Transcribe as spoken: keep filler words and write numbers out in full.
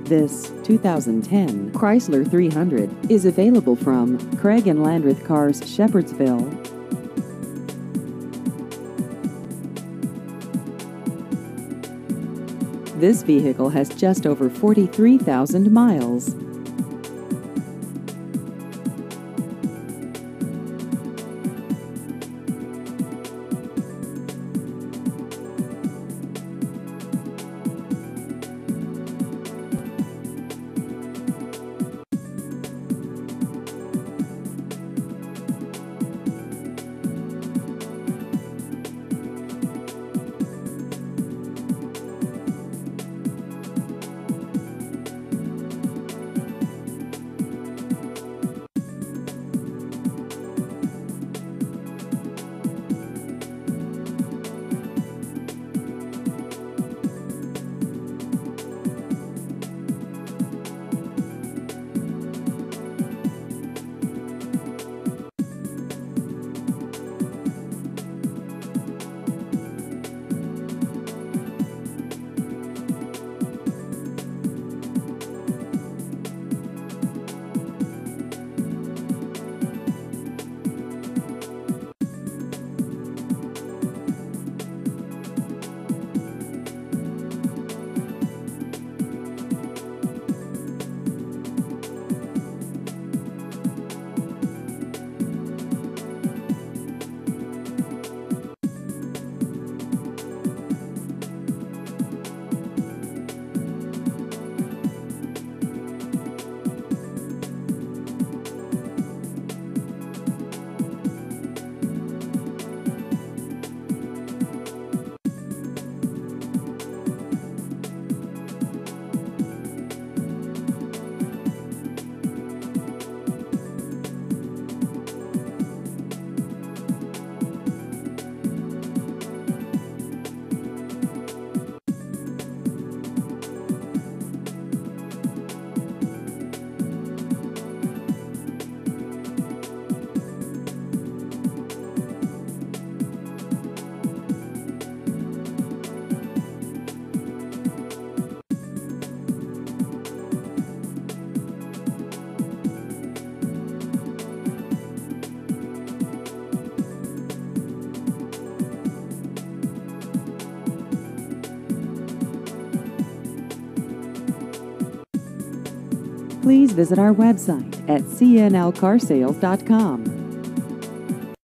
This two thousand ten Chrysler three hundred is available from Craig and Landreth Cars, Shepherdsville. This vehicle has just over forty-three thousand miles. Please visit our website at c n l car sales dot com.